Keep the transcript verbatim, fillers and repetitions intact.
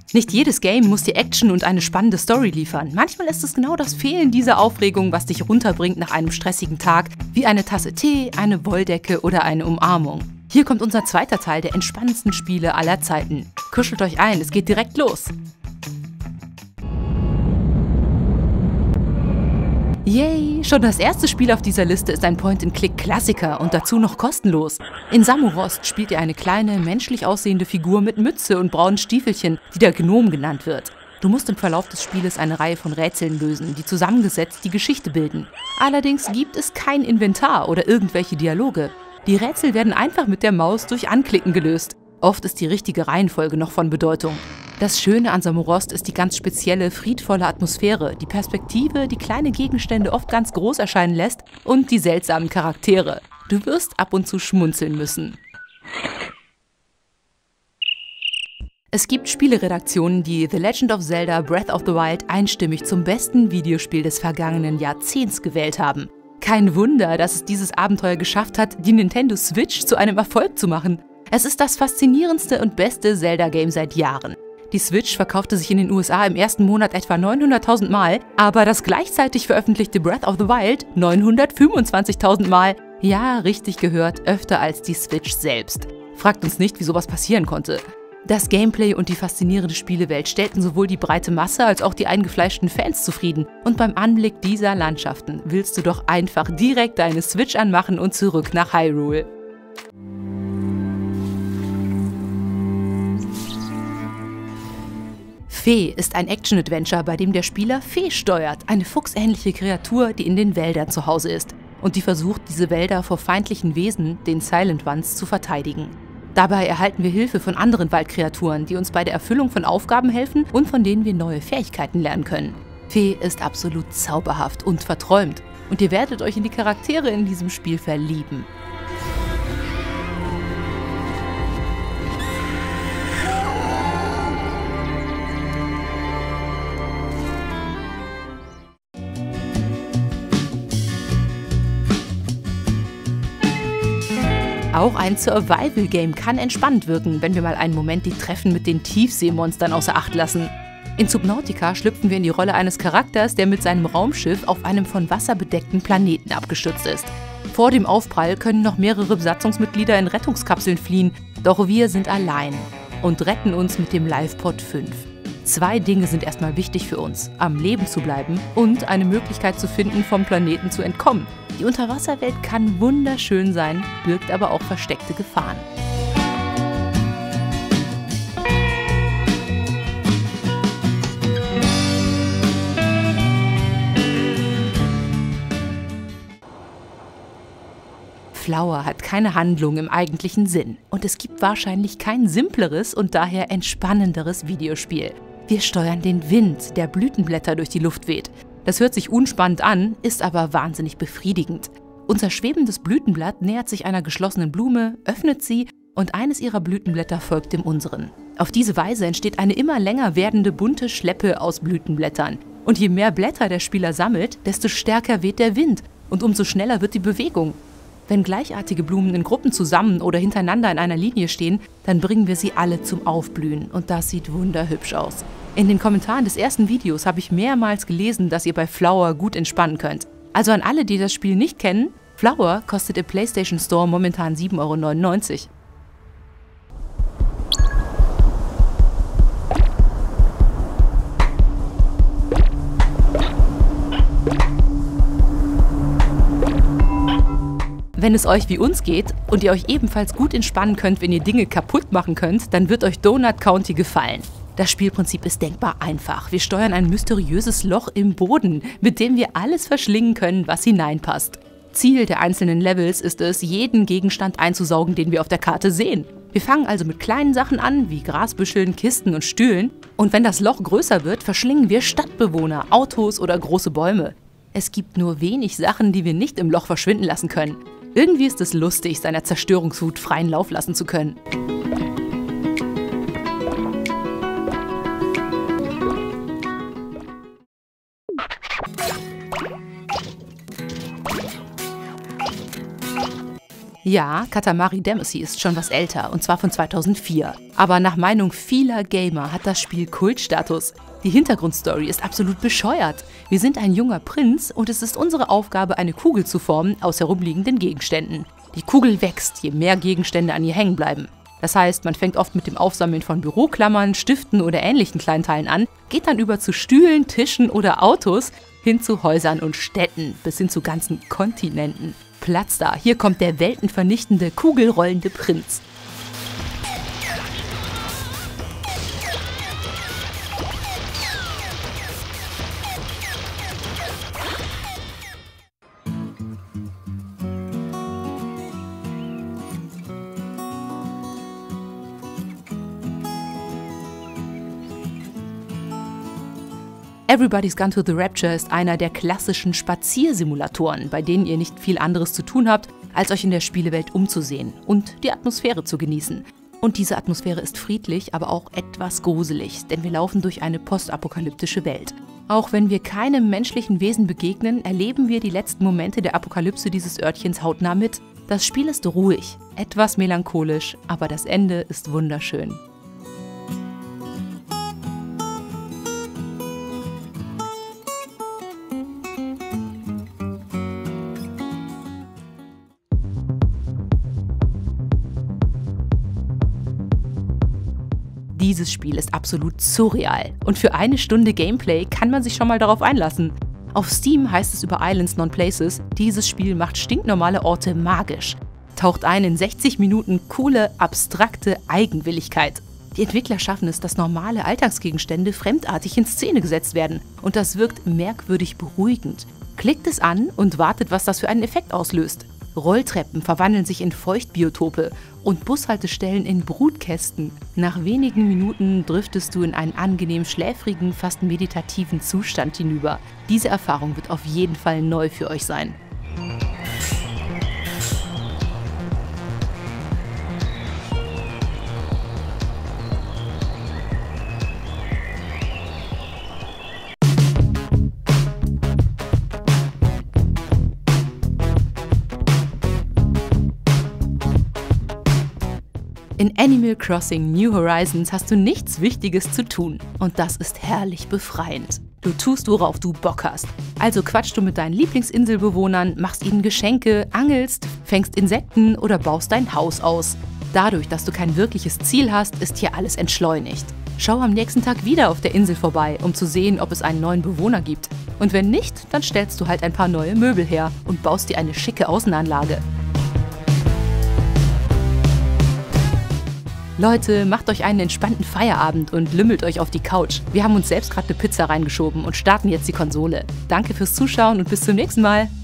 Nicht jedes Game muss dir Action und eine spannende Story liefern. Manchmal ist es genau das Fehlen dieser Aufregung, was dich runterbringt nach einem stressigen Tag, wie eine Tasse Tee, eine Wolldecke oder eine Umarmung. Hier kommt unser zweiter Teil der entspannendsten Spiele aller Zeiten. Kuschelt euch ein, es geht direkt los! Yay! Schon das erste Spiel auf dieser Liste ist ein Point-and-Click-Klassiker und dazu noch kostenlos. In Samorost spielt ihr eine kleine, menschlich aussehende Figur mit Mütze und braunen Stiefelchen, die der Gnom genannt wird. Du musst im Verlauf des Spieles eine Reihe von Rätseln lösen, die zusammengesetzt die Geschichte bilden. Allerdings gibt es kein Inventar oder irgendwelche Dialoge. Die Rätsel werden einfach mit der Maus durch Anklicken gelöst. Oft ist die richtige Reihenfolge noch von Bedeutung. Das Schöne an Samorost ist die ganz spezielle, friedvolle Atmosphäre, die Perspektive, die kleine Gegenstände oft ganz groß erscheinen lässt und die seltsamen Charaktere. Du wirst ab und zu schmunzeln müssen. Es gibt Spieleredaktionen, die The Legend of Zelda Breath of the Wild einstimmig zum besten Videospiel des vergangenen Jahrzehnts gewählt haben. Kein Wunder, dass es dieses Abenteuer geschafft hat, die Nintendo Switch zu einem Erfolg zu machen. Es ist das faszinierendste und beste Zelda-Game seit Jahren. Die Switch verkaufte sich in den U S A im ersten Monat etwa neunhunderttausend Mal, aber das gleichzeitig veröffentlichte Breath of the Wild neunhundertfünfundzwanzigtausend Mal. Ja, richtig gehört, öfter als die Switch selbst. Fragt uns nicht, wie sowas passieren konnte. Das Gameplay und die faszinierende Spielewelt stellten sowohl die breite Masse als auch die eingefleischten Fans zufrieden. Und beim Anblick dieser Landschaften willst du doch einfach direkt deine Switch anmachen und zurück nach Hyrule. Fee ist ein Action-Adventure, bei dem der Spieler Fee steuert, eine fuchsähnliche Kreatur, die in den Wäldern zu Hause ist und die versucht, diese Wälder vor feindlichen Wesen, den Silent Ones, zu verteidigen. Dabei erhalten wir Hilfe von anderen Waldkreaturen, die uns bei der Erfüllung von Aufgaben helfen und von denen wir neue Fähigkeiten lernen können. Fee ist absolut zauberhaft und verträumt und ihr werdet euch in die Charaktere in diesem Spiel verlieben. Auch ein Survival-Game kann entspannt wirken, wenn wir mal einen Moment die Treffen mit den Tiefseemonstern außer Acht lassen. In Subnautica schlüpfen wir in die Rolle eines Charakters, der mit seinem Raumschiff auf einem von Wasser bedeckten Planeten abgestürzt ist. Vor dem Aufprall können noch mehrere Besatzungsmitglieder in Rettungskapseln fliehen, doch wir sind allein und retten uns mit dem Lifepod fünf. Zwei Dinge sind erstmal wichtig für uns: am Leben zu bleiben und eine Möglichkeit zu finden, vom Planeten zu entkommen. Die Unterwasserwelt kann wunderschön sein, birgt aber auch versteckte Gefahren. Flower hat keine Handlung im eigentlichen Sinn und es gibt wahrscheinlich kein simpleres und daher entspannenderes Videospiel. Wir steuern den Wind, der Blütenblätter durch die Luft weht. Das hört sich unspannend an, ist aber wahnsinnig befriedigend. Unser schwebendes Blütenblatt nähert sich einer geschlossenen Blume, öffnet sie und eines ihrer Blütenblätter folgt dem unseren. Auf diese Weise entsteht eine immer länger werdende bunte Schleppe aus Blütenblättern. Und je mehr Blätter der Spieler sammelt, desto stärker weht der Wind und umso schneller wird die Bewegung. Wenn gleichartige Blumen in Gruppen zusammen oder hintereinander in einer Linie stehen, dann bringen wir sie alle zum Aufblühen und das sieht wunderhübsch aus. In den Kommentaren des ersten Videos habe ich mehrmals gelesen, dass ihr bei Flower gut entspannen könnt. Also an alle, die das Spiel nicht kennen, Flower kostet im PlayStation Store momentan sieben Euro neunundneunzig. Wenn es euch wie uns geht und ihr euch ebenfalls gut entspannen könnt, wenn ihr Dinge kaputt machen könnt, dann wird euch Donut County gefallen. Das Spielprinzip ist denkbar einfach. Wir steuern ein mysteriöses Loch im Boden, mit dem wir alles verschlingen können, was hineinpasst. Ziel der einzelnen Levels ist es, jeden Gegenstand einzusaugen, den wir auf der Karte sehen. Wir fangen also mit kleinen Sachen an, wie Grasbüscheln, Kisten und Stühlen. Und wenn das Loch größer wird, verschlingen wir Stadtbewohner, Autos oder große Bäume. Es gibt nur wenig Sachen, die wir nicht im Loch verschwinden lassen können. Irgendwie ist es lustig, seiner Zerstörungswut freien Lauf lassen zu können. Ja, Katamari Damacy ist schon was älter, und zwar von zweitausendvier. Aber nach Meinung vieler Gamer hat das Spiel Kultstatus. Die Hintergrundstory ist absolut bescheuert. Wir sind ein junger Prinz und es ist unsere Aufgabe, eine Kugel zu formen aus herumliegenden Gegenständen. Die Kugel wächst, je mehr Gegenstände an ihr hängen bleiben. Das heißt, man fängt oft mit dem Aufsammeln von Büroklammern, Stiften oder ähnlichen Kleinteilen an, geht dann über zu Stühlen, Tischen oder Autos, hin zu Häusern und Städten, bis hin zu ganzen Kontinenten. Platz da, hier kommt der weltenvernichtende, kugelrollende Prinz. Everybody's Gone to the Rapture ist einer der klassischen Spaziersimulatoren, bei denen ihr nicht viel anderes zu tun habt, als euch in der Spielewelt umzusehen und die Atmosphäre zu genießen. Und diese Atmosphäre ist friedlich, aber auch etwas gruselig, denn wir laufen durch eine postapokalyptische Welt. Auch wenn wir keinem menschlichen Wesen begegnen, erleben wir die letzten Momente der Apokalypse dieses Örtchens hautnah mit. Das Spiel ist ruhig, etwas melancholisch, aber das Ende ist wunderschön. Dieses Spiel ist absolut surreal und für eine Stunde Gameplay kann man sich schon mal darauf einlassen. Auf Steam heißt es über Islands Non Places, dieses Spiel macht stinknormale Orte magisch. Taucht ein in sechzig Minuten coole, abstrakte Eigenwilligkeit. Die Entwickler schaffen es, dass normale Alltagsgegenstände fremdartig in Szene gesetzt werden und das wirkt merkwürdig beruhigend. Klickt es an und wartet, was das für einen Effekt auslöst. Rolltreppen verwandeln sich in Feuchtbiotope und Bushaltestellen in Brutkästen. Nach wenigen Minuten driftest du in einen angenehm schläfrigen, fast meditativen Zustand hinüber. Diese Erfahrung wird auf jeden Fall neu für euch sein. In Animal Crossing New Horizons hast du nichts Wichtiges zu tun. Und das ist herrlich befreiend. Du tust, worauf du Bock hast. Also quatschst du mit deinen Lieblingsinselbewohnern, machst ihnen Geschenke, angelst, fängst Insekten oder baust dein Haus aus. Dadurch, dass du kein wirkliches Ziel hast, ist hier alles entschleunigt. Schau am nächsten Tag wieder auf der Insel vorbei, um zu sehen, ob es einen neuen Bewohner gibt. Und wenn nicht, dann stellst du halt ein paar neue Möbel her und baust dir eine schicke Außenanlage. Leute, macht euch einen entspannten Feierabend und lümmelt euch auf die Couch. Wir haben uns selbst gerade eine Pizza reingeschoben und starten jetzt die Konsole. Danke fürs Zuschauen und bis zum nächsten Mal.